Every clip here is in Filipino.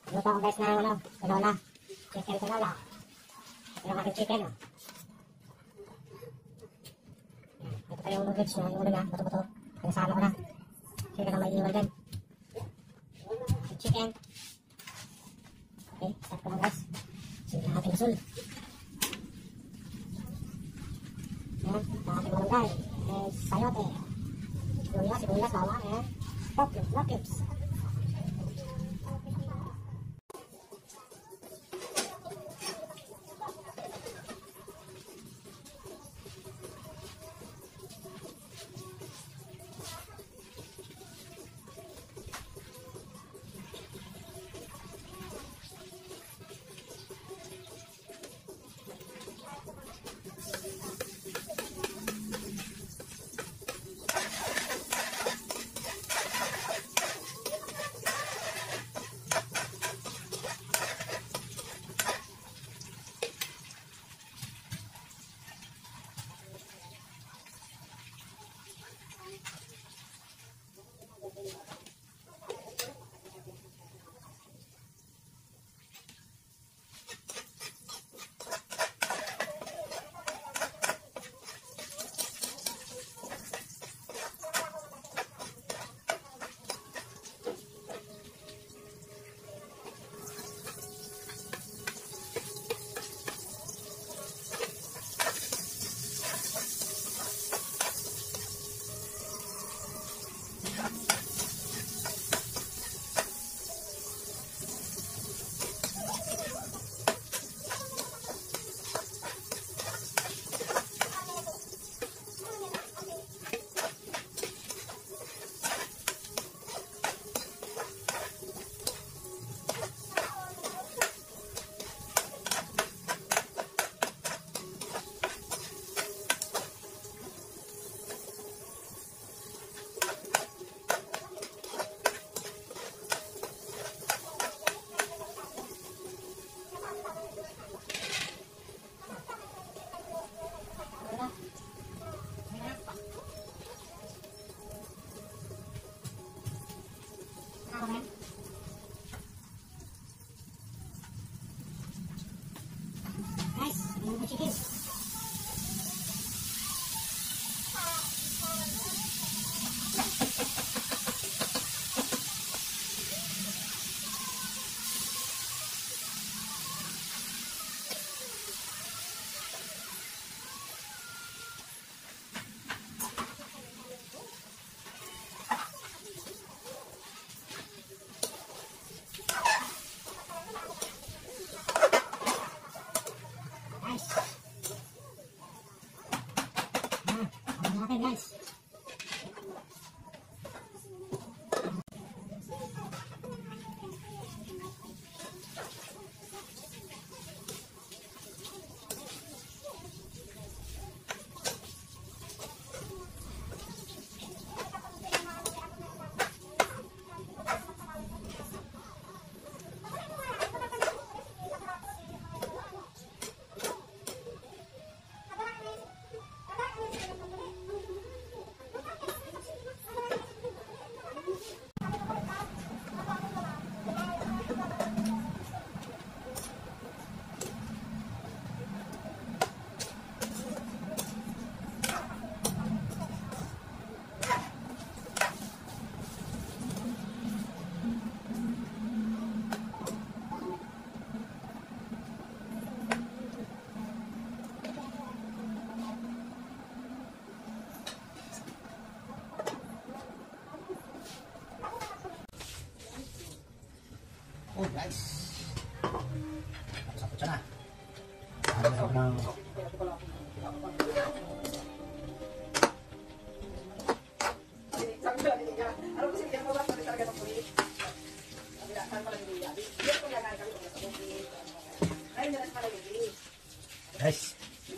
Luto ko guys ng tinola. Chicken tinola. Ito yung aking chicken. Ito pa yung noodles na yung ulo na. Buto-buto. Pinasama ko na. Chicken na may iwan din. Chicken. Okay, start ko lang guys. Sige lang ating usul. Ayan, ating malunggay. Sayote. Sibuyas, bawang, and pork cubes. Chicken. Okay guys. Oh guys, sapot siya na. Meron ng guys.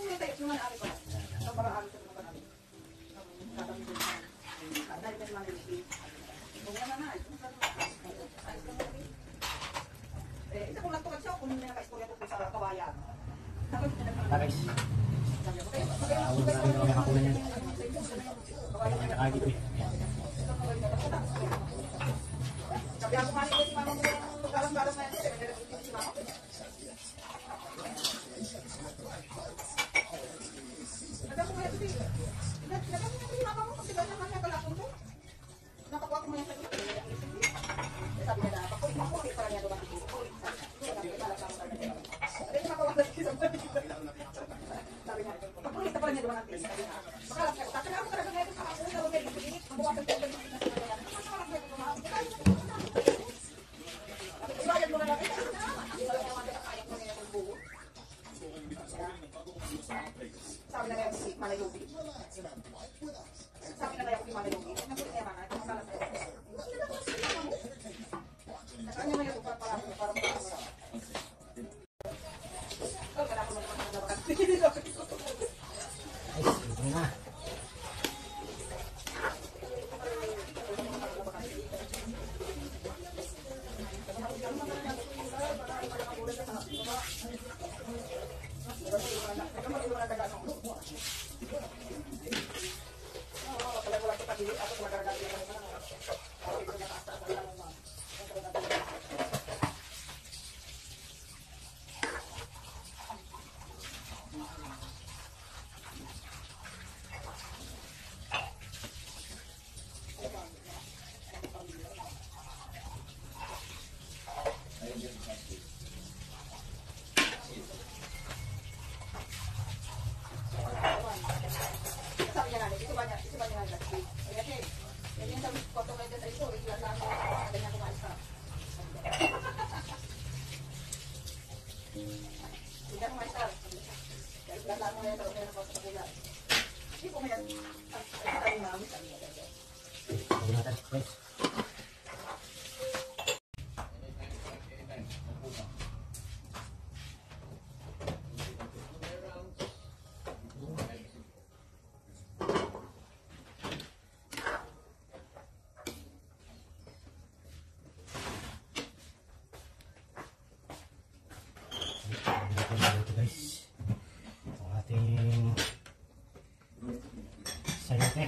Guys, awal na rin kami kakulan yan. Kaya nakakagit eh. Sabi ako kanina si mama mo yung galang-galang na yan. Lagyan natin, guys. Ito guys, ang ating sayote.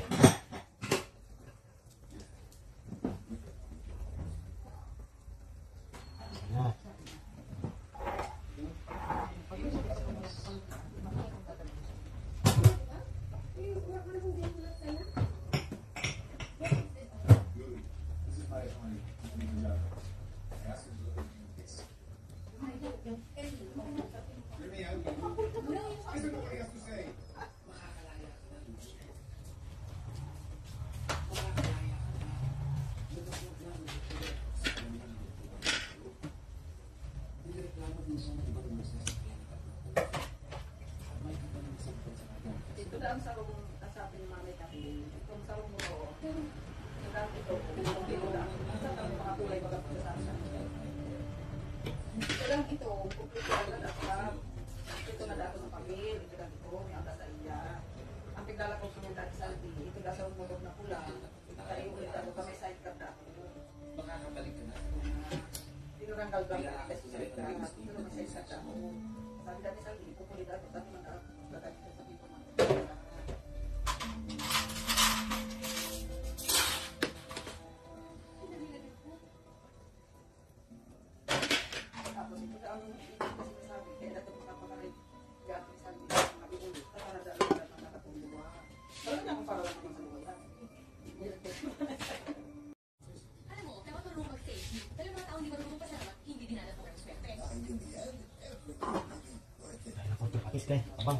Ayan. Ito lang sa rong sabi ni Mami Kati. Itong sa rong mo ko. Ito lang. Sa mga kulay mga pagkasasa. Ito lang ito. Ito na dapat. Ito na dapat ng pamil. Ito lang ito. May ata sa iya. Ang pigdala ko sunod at salpi. Ito lang sa rong na pula. Kaya ulit ako kami side card na ako. Makakabalik ka na. Tinuranggal ba na kasi side card. Ito na may side card ako. Sabi dati salpi. Pupulit ako. Sabi man ako. Lagay ko sa dito man. Tapos ito na ang sinasabi. Kaya natin makapakalit. Gati sabi. Mabiulit. Para dahil na nakatulungan. Pero niya kung para lang naman sa luwa. Alam mo, kaya marunong mag-save. Pero mga tao hindi marunong pasalamat, hindi dinala po ng swerte. Dahil na konti patis guys, abang.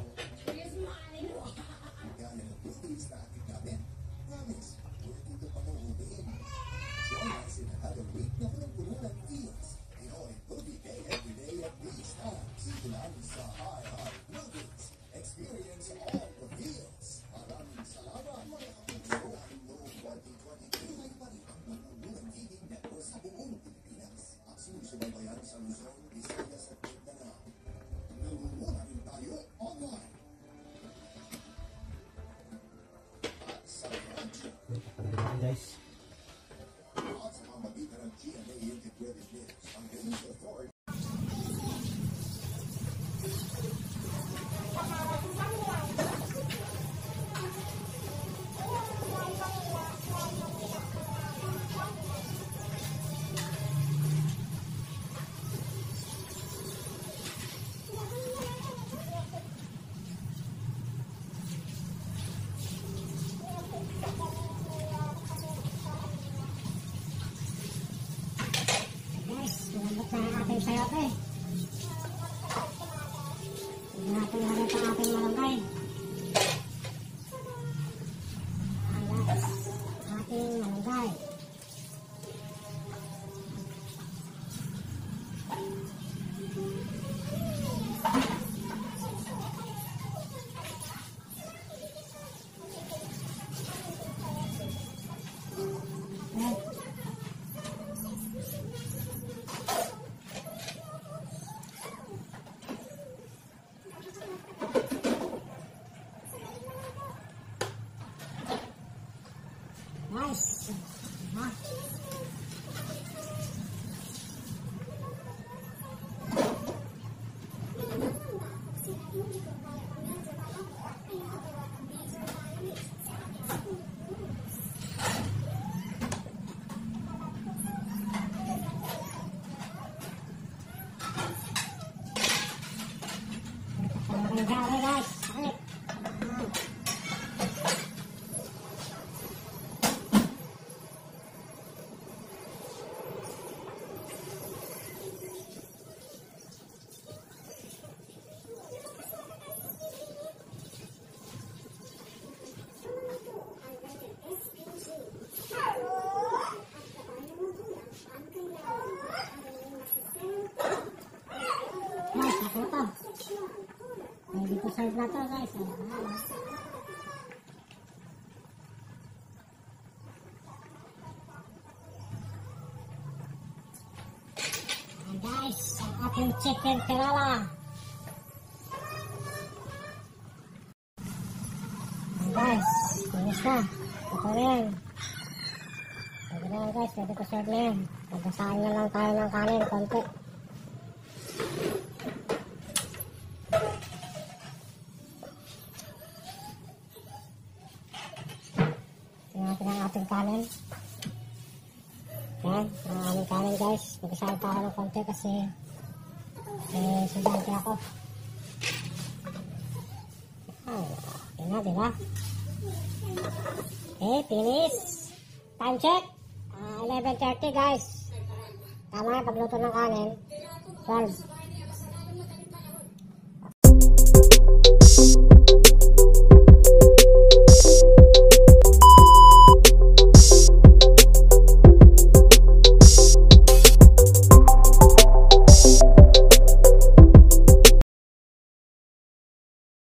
Pagdating natin guys. Guys, lumabot na ang ating sayote. Hindi natin lagay pa ating malunggay. Ayan guys, ating malunggay. Ayan. Nice. Ha? Malunggay guys. Sakit. Ayan. Guys, nakuto. Ready to serve na to guys. Ayan. ating chicken tinola. Guys, finish na. Ito na yan. Pwede na yan guys, pwede ko serve na yan. Pagkasaan na lang tayo ng kanin, konti. Tingnan natin ang ating kanin. Yan, ang aming kanin guys. Pagkasaan tayo ng konti kasi sundante ako. Ay, okay na, diba? Okay, finish. Time check. 11:30 guys. Tama yung pagluto ng kanin. 12.